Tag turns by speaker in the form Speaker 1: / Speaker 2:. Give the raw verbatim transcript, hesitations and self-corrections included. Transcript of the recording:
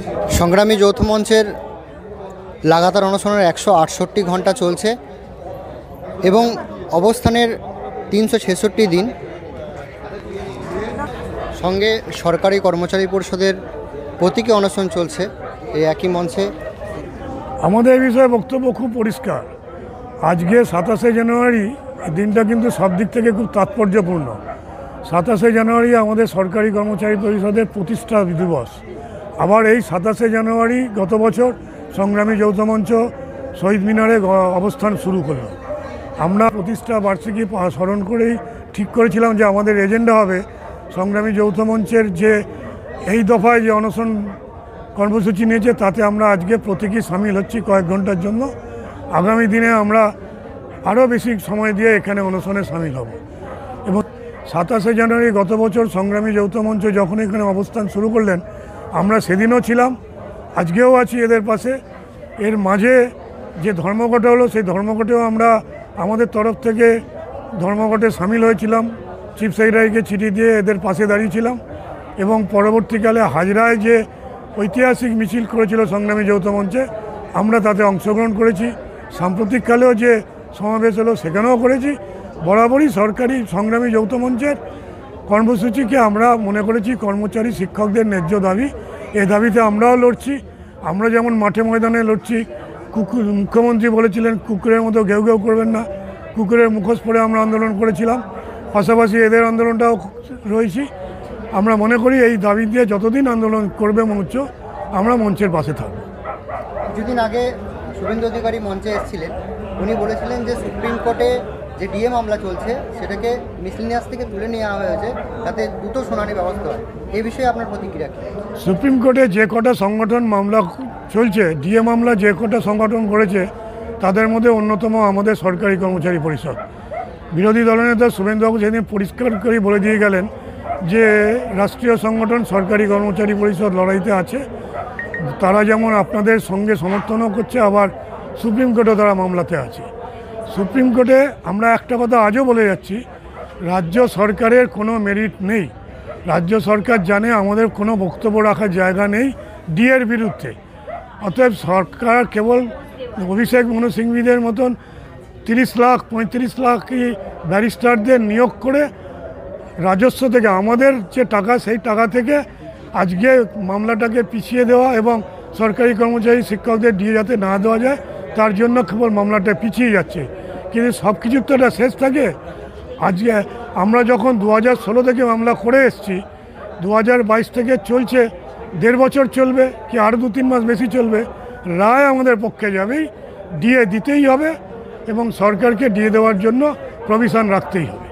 Speaker 1: সংগ্রামী যৌথ মঞ্চের লাগাতার অনশনের একশো আটষট্টি ঘন্টা চলছে এবং অবস্থানের তিনশো ছেষট্টি দিন। সঙ্গে সরকারি কর্মচারী পরিষদের প্রতীকী অনশন চলছে এই একই মঞ্চে।
Speaker 2: আমাদের এই বিষয়ে বক্তব্য খুব পরিষ্কার। আজকে সাতাশে জানুয়ারি দিনটা কিন্তু সব দিক থেকে খুব তাৎপর্যপূর্ণ। সাতাশে জানুয়ারি আমাদের সরকারি কর্মচারী পরিষদের প্রতিষ্ঠা দিবস। আবার এই সাতাশে জানুয়ারি গত বছর সংগ্রামী যৌথ মঞ্চ শহীদ মিনারে অবস্থান শুরু করলো। আমরা প্রতিষ্ঠা বার্ষিকী স্মরণ করেই ঠিক করেছিলাম যে আমাদের এজেন্ডা হবে সংগ্রামী যৌথ মঞ্চের যে এই দফায় যে অনশন কর্মসূচি নিয়েছে তাতে আমরা আজকে প্রতীকী সামিল হচ্ছি কয়েক ঘন্টার জন্য। আগামী দিনে আমরা আরও বেশি সময় দিয়ে এখানে অনশনে সামিল হব। এবং সাতাশে জানুয়ারি গত বছর সংগ্রামী যৌথ মঞ্চ যখন এখানে অবস্থান শুরু করলেন আমরা সেদিনও ছিলাম, আজকেও আছি এদের পাশে। এর মাঝে যে ধর্মঘটে হলো সেই ধর্মঘটেও আমরা আমাদের তরফ থেকে ধর্মঘটে সামিল হয়েছিলাম, চিফ সেক্রেটারিকে চিঠি দিয়ে এদের পাশে দাঁড়িয়েছিলাম। এবং পরবর্তীকালে হাজরায় যে ঐতিহাসিক মিছিল করেছিল সংগ্রামী যৌথ মঞ্চে আমরা তাতে অংশগ্রহণ করেছি। সাম্প্রতিককালেও যে সমাবেশ হলো সেখানেও করেছি। বরাবরই সরকারি সংগ্রামী যৌথ মঞ্চের কর্মসূচিকে আমরা মনে করেছি কর্মচারী শিক্ষকদের ন্যায্য দাবি। এ দাবিতে আমরাও লড়ছি। আমরা যেমন মাঠে ময়দানে লড়ছি, কুকুর মুখ্যমন্ত্রী বলেছিলেন কুকুরের মতো ঘেউ ঘেউ করবেন না, কুকুরের মুখোশ পরে আমরা আন্দোলন করেছিলাম, পাশাপাশি এদের আন্দোলনটাও রয়েছি। আমরা মনে করি এই দাবি দিয়ে যতদিন আন্দোলন করবে মঞ্চ আমরা মঞ্চের পাশে থাকব।
Speaker 1: কিছুদিন আগে শুভেন্দু অধিকারী মঞ্চে এসেছিলেন, উনি বলেছিলেন যে সুপ্রিম কোর্টে যে ডিএ মামলা চলছে সেটাকে মিসলিনিয়াস থেকে তুলে নিয়ে আনা হয়েছে যাতে দ্রুত শুনানি ব্যবস্থা হয়। এই বিষয়ে আপনার প্রতিক্রিয়া কী?
Speaker 2: সুপ্রিম কোর্টে যে কটা সংগঠন মামলা চলছে, ডিএ মামলা যে কটা সংগঠন করেছে তাদের মধ্যে অন্যতম আমাদের সরকারি কর্মচারী পরিষদ। বিরোধী দলনেতা শুভেন্দুবাবু সেদিন পরিষ্কার করে বলে দিয়ে গেলেন যে রাষ্ট্রীয় সংগঠন সরকারি কর্মচারী পরিষদ লড়াইতে আছে। তারা যেমন আপনাদের সঙ্গে সমর্থনও করছে, আবার সুপ্রিম কোর্টেও তারা মামলাতে আছে। সুপ্রিম কোর্টে আমরা একটা কথা আজও বলে যাচ্ছি, রাজ্য সরকারের কোনো মেরিট নেই। রাজ্য সরকার জানে আমাদের কোনো বক্তব্য রাখার জায়গা নেই ডিএর বিরুদ্ধে। অতএব সরকার কেবল অভিষেক মনু সিংভিদের মতন তিরিশ লাখ পঁয়ত্রিশ লাখ ব্যারিস্টারদের নিয়োগ করে রাজস্ব থেকে আমাদের যে টাকা সেই টাকা থেকে আজকে মামলাটাকে পিছিয়ে দেওয়া এবং সরকারি কর্মচারী শিক্ষকদের ডিএ যাতে না দেওয়া যায় তার জন্য কেবল মামলাটা পিছিয়ে যাচ্ছে। কিন্তু সব কিছুর তো একটা শেষ থাকে। আজকে আমরা যখন দু হাজার ষোলো থেকে মামলা করে এসেছি, দু হাজার বাইশ থেকে চলছে, দেড় বছর চলবে কি আরও দু তিন মাস বেশি চলবে। রায় আমাদের পক্ষে যাবেই, ডিএ দিতেই হবে এবং সরকারকে ডিএ দেওয়ার জন্য প্রভিশন রাখতেই হবে।